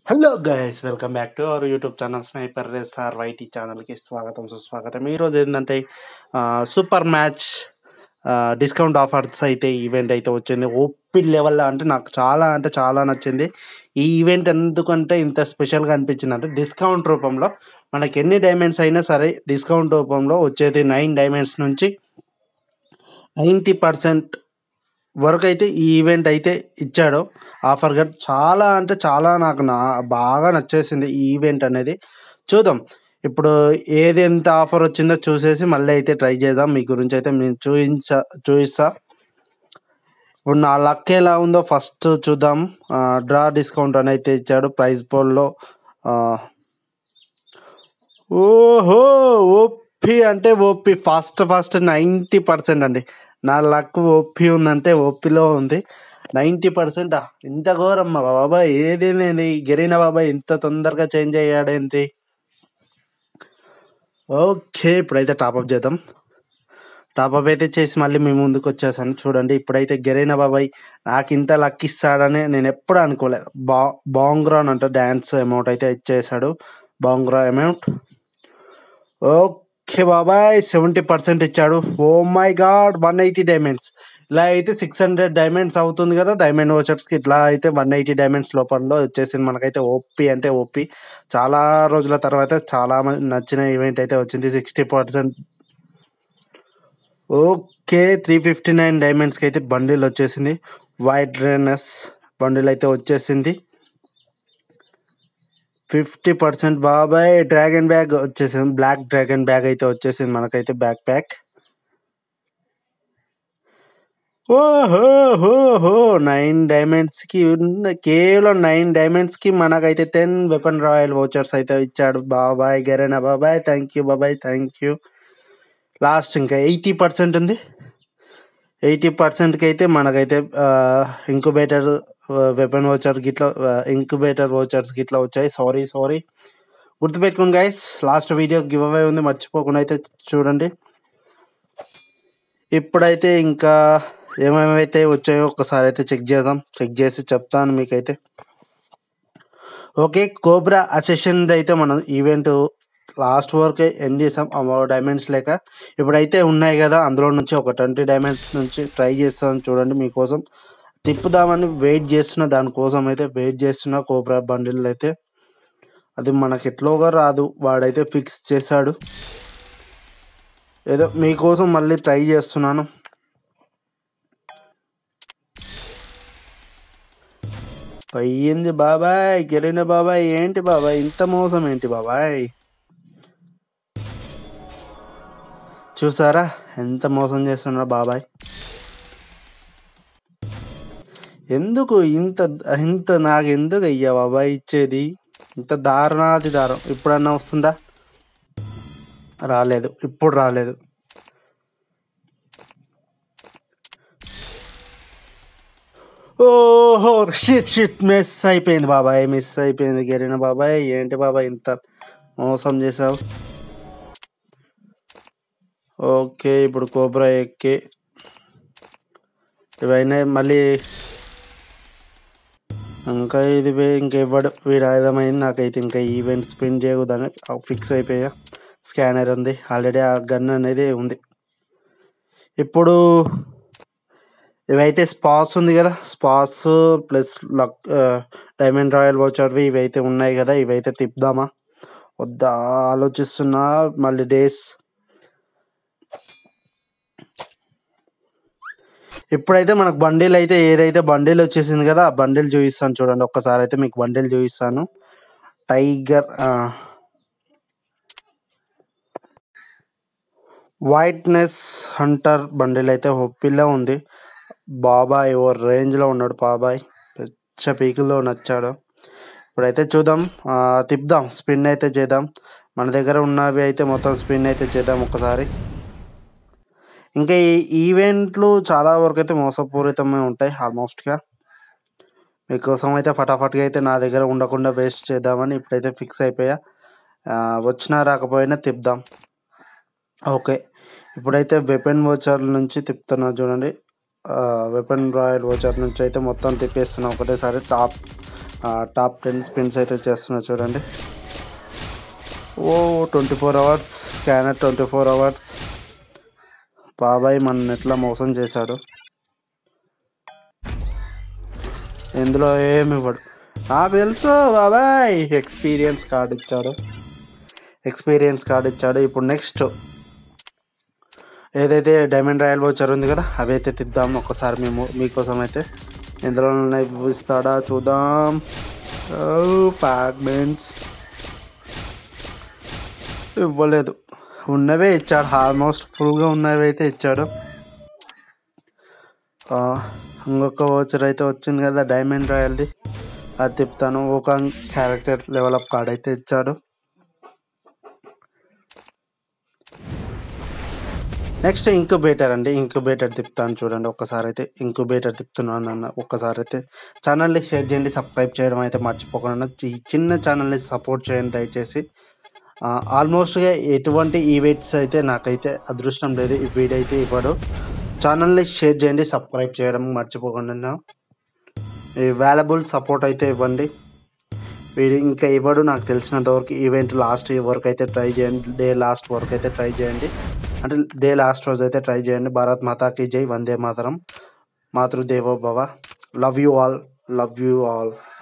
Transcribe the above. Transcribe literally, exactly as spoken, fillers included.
Hello guys, welcome back to our YouTube channel sniper race R YT ఛానల్కి స్వాగతం సుస్వాగతం. ఈరోజు ఏంటంటే సూపర్ మ్యాచ్ డిస్కౌంట్ ఆఫర్స్ అయితే ఈవెంట్ అయితే వచ్చింది. ఓపీ లెవెల్లో అంటే నాకు చాలా అంటే చాలా నచ్చింది ఈ ఈవెంట్. ఎందుకంటే ఇంత స్పెషల్గా అనిపించింది అంటే డిస్కౌంట్ రూపంలో మనకి ఎన్ని డైమండ్స్ అయినా సరే డిస్కౌంట్ రూపంలో వచ్చేది నైన్ డైమండ్స్ నుంచి నైంటీ పర్సెంట్ వరకు అయితే ఈ ఈవెంట్ అయితే ఇచ్చాడు ఆఫర్గా. చాలా అంటే చాలా నాకు నా బాగా నచ్చేసింది ఈ ఈవెంట్ అనేది. చూద్దాం ఇప్పుడు ఏది ఎంత ఆఫర్ వచ్చిందో చూసేసి మళ్ళీ అయితే ట్రై చేద్దాం. మీ గురించి అయితే నేను చూపించా చూపిస్తా ఇప్పుడు నా లక్ ఎలా ఉందో ఫస్ట్ చూద్దాం. డ్రా డిస్కౌంట్ అని అయితే ఇచ్చాడు ప్రైజ్ పోల్లో. ఓహో, ఓపీ అంటే OP fast fast ninety percent అండి. నా లక్ ఓపీ ఉందంటే ఓపీలో ఉంది నైంటీ పర్సెంట్. ఇంత ఘోరమ్మా బాబాయ్, ఏదేంది గెరిన బాబాయ్ ఇంత తొందరగా చేంజ్ అయ్యాడేంటి. ఓకే, ఇప్పుడైతే టాప్అప్ చేద్దాం. టాప్అప్ అయితే చేసి మళ్ళీ మీ ముందుకు వచ్చేసాను. చూడండి ఇప్పుడైతే గెరైన బాబాయ్ నాకు ఇంత లక్ ఇస్తాడని నేను ఎప్పుడు అనుకోలేదు. బా బాంగ్రా అని అంటే డ్యాన్స్ అమౌంట్ అయితే ఇచ్చేసాడు, బాంగ్రా అమౌంట్. ఓకే బాబాయ్, సెవెంటీ పర్సెంట్ ఇచ్చాడు. Oh my god, one eighty diamonds. ఇలా అయితే సిక్స్ హండ్రెడ్ డైమండ్స్ అవుతుంది కదా డైమండ్ వాచర్స్కి. ఇట్లా అయితే వన్ ఎయిటీ డైమండ్స్ లోపల వచ్చేసింది మనకైతే. ఓపీ అంటే ఓపీ. చాలా రోజుల తర్వాత చాలా నచ్చిన ఈవెంట్ అయితే వచ్చింది. Sixty percent. Okay, three fifty nine డైమండ్స్కి అయితే బండిల్ వచ్చేసింది. వైట్ రేనస్ బండిల్ అయితే వచ్చేసింది. ఫిఫ్టీ పర్సెంట్ బాబాయ్. డ్రాగన్ బ్యాగ్ వచ్చేసింది, బ్లాక్ డ్రాగన్ బ్యాగ్ అయితే వచ్చేసింది మనకైతే, బ్యాక్ ప్యాక్. ఓహోహోహో, నైన్ డైమండ్స్కి కేవలం నైన్ డైమండ్స్కి మనకైతే టెన్ వెపన్ రాయల్ వోచర్స్ అయితే ఇచ్చాడు బాబాయ్ గెరెనా బాబాయ్. థ్యాంక్ యూ బాబాయ్, థ్యాంక్ యూ. లాస్ట్ ఇంకా ఎయిటీ పర్సెంట్ ఉంది. ఎయిటీ పర్సెంట్కి అయితే మనకైతే ఇంక్యుబేటర్ వెపన్ వోచర్ గిట్లా ఇంక్యుబేటర్ వోచర్స్ గిట్లా వచ్చాయి. సారీ సారీ గుర్తుపెట్టుకోండి guys, last video giveaway ఉంది, మర్చిపోకుండా అయితే చూడండి. ఇప్పుడైతే ఇంకా ఏమేమైతే వచ్చాయో ఒకసారి అయితే చెక్ చేద్దాం. చెక్ చేసి చెప్తాను మీకైతే. ఓకే, కోబ్రా అసెషన్ అయితే మనం ఈవెంట్ లాస్ట్ వరకే ఎండ్ చేసాం డైమండ్స్ లేక. ఇప్పుడైతే ఉన్నాయి కదా అందులో నుంచి ఒక ట్వంటీ డైమండ్స్ నుంచి ట్రై చేస్తాను. చూడండి మీకోసం తిప్పుదామని వెయిట్ చేస్తున్న, దానికోసం అయితే వెయిట్ చేస్తున్న. కోబ్రా బండిల్ అయితే అది మనకి ఎట్లోగా రాదు, వాడైతే ఫిక్స్ చేశాడు. ఏదో మీకోసం మళ్ళీ ట్రై చేస్తున్నాను. అయ్యింది బాబాయ్, గెలిన బాబాయ్. ఏంటి బాబాయ్ ఇంత మోసం ఏంటి బాబాయ్, చూసారా ఎంత మోసం చేస్తున్నారు బాబాయ్. ఎందుకు ఇంత ఇంత నాకు ఎందుకు అయ్యా బాబాయ్ ఇచ్చేది, ఇంత దారుణాది దారుణం. ఇప్పుడన్నా వస్తుందా? రాలేదు, ఇప్పుడు రాలేదు. ఓహో, షిట్ షిట్ మిస్ అయిపోయింది బాబాయ్, మిస్ అయిపోయింది గెరిన బాబాయ్. ఏంటి బాబాయ్ ఇంత మోసం చేసావు. ఓకే, ఇప్పుడు కోబ్రా ఎక్కి ఇవైనా మళ్ళీ ఇంకా ఇది ఇంకెవ్వడు వీడు ఆయుధమైంది నాకైతే. ఇంకా ఈవెంట్ స్పిన్ చేయకూడదని ఫిక్స్ అయిపోయా. స్కానర్ ఉంది ఆల్రెడీ, ఆ గన్ అనేది ఉంది. ఇప్పుడు ఇవైతే స్పాస్ ఉంది కదా, స్పాస్ ప్లస్ లక్ డైమండ్ రాయల్ వోచర్వి ఇవైతే ఉన్నాయి కదా, ఇవైతే తిప్పుదామా వద్దా ఆలోచిస్తున్నా. మళ్ళీ డేస్ ఇప్పుడైతే మనకు బండిల్ అయితే ఏదైతే బండిల్ వచ్చేసింది కదా, ఆ బండిల్ చూపిస్తాను చూడండి. ఒక్కసారి అయితే మీకు బండిల్ చూపిస్తాను. టైగర్ వైట్నెస్ హంటర్ బండిల్ అయితే హొప్పిలో ఉంది. బాబాయ్ ఓ రేంజ్లో ఉన్నాడు బాబాయ్, పెద్ద పీకుల్లో నచ్చాడు. ఇప్పుడైతే చూద్దాం, తిప్పుదాం, స్పిన్ అయితే చేద్దాం. మన దగ్గర ఉన్నవి అయితే మొత్తం స్పిన్ అయితే చేద్దాం ఒకసారి. ఇంకా ఈ ఈవెంట్లు చాలా వరకు అయితే మోసపూరితమే ఉంటాయి ఆల్మోస్ట్గా. మీకోసం అయితే ఫటాఫట్గా అయితే నా దగ్గర ఉండకుండా వేస్ట్ చేద్దామని ఇప్పుడైతే ఫిక్స్ అయిపోయా. వచ్చినా రాకపోయినా తిప్పుదాం. ఓకే, ఇప్పుడైతే వెపన్ వోచర్ నుంచి తిప్పుతున్నా చూడండి. వెపన్ రాయల్ వోచర్ నుంచి అయితే మొత్తం తిప్పేస్తున్నా ఒకటేసారి. టాప్ టాప్ టెన్ స్పిన్స్ అయితే చేస్తున్నా చూడండి. ఓ twenty four hours scanner, twenty four hours. బాబాయ్ మన ఎట్లా మోసం చేశాడు. ఇందులో ఏమి ఇవ్వడు, నాకు తెలుసు బాబాయ్. ఎక్స్పీరియన్స్ కార్డ్ ఇచ్చాడు, ఎక్స్పీరియన్స్ కార్డ్ ఇచ్చాడు. ఇప్పుడు నెక్స్ట్ ఏదైతే డైమండ్ రాయల్ వోచర్ ఉంది కదా, అవి అయితే తిద్దాం ఒకసారి మేము మీకోసం అయితే. ఇందులో ఇస్తాడా చూద్దాం. ఫ్రాగ్మెంట్స్ ఇవ్వలేదు, ఉన్నవే ఇచ్చాడు. ఆల్మోస్ట్ ఫుల్గా ఉన్నవి అయితే ఇచ్చాడు. ఇంకొక వోచర్ అయితే వచ్చింది కదా డైమండ్ రాయల్ది, అది తిప్పుతాను. ఒక క్యారెక్టర్ లెవెలప్ కార్డ్ అయితే ఇచ్చాడు. నెక్స్ట్ ఇంక్యుబేటర్ అండి, ఇంక్యుబేటర్ తిప్పుతాను చూడండి. ఒక్కసారి అయితే ఇంక్యుబేటర్ తిప్పుతున్నాను అన్న. ఒక్కసారి అయితే ఛానల్ని షేర్ చేయండి, సబ్స్క్రైబ్ చేయడం అయితే మర్చిపోకుండా. ఈ చిన్న ఛానల్ని సపోర్ట్ చేయండి దయచేసి. ఆల్మోస్ట్గా ఎటువంటి ఈవెంట్స్ అయితే నాకైతే అదృష్టం లేదు, ఈ వీడియో అయితే ఇవ్వడు. ఛానల్ని షేర్ చేయండి, సబ్స్క్రైబ్ చేయడం మర్చిపోకుండా. ఈ వాల్యుబుల్ సపోర్ట్ అయితే ఇవ్వండి. వీడు ఇంకా ఇవ్వడు నాకు తెలిసినంత వరకు. ఈవెంట్ లాస్ట్ వరకు అయితే ట్రై చేయండి, డే లాస్ట్ వరకు అయితే ట్రై చేయండి. అంటే డే లాస్ట్ రోజు అయితే ట్రై చేయండి. భారత్ మాతాకి జై, వందే మాతరం, మాతృదేవో భవ. Love you all, love you all.